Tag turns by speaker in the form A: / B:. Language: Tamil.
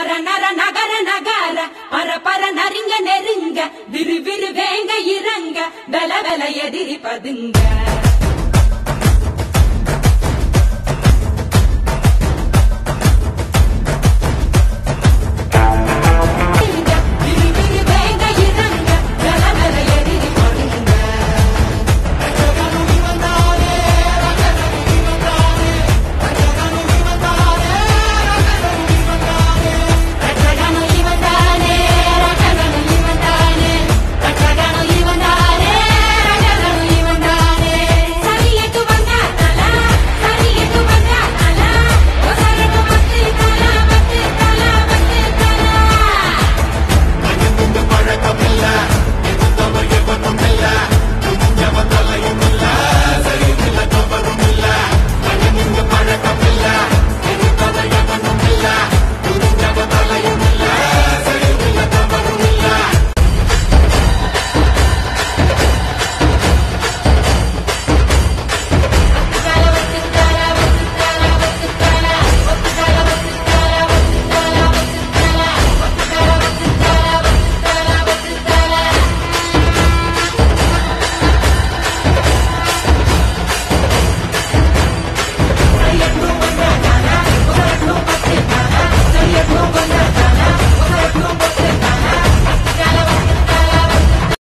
A: நர நர நகர நகர பர பர நரிங்க நெருங்க விறு விறு வேங்க இறங்க வெல வெல எதிரி பதுங்க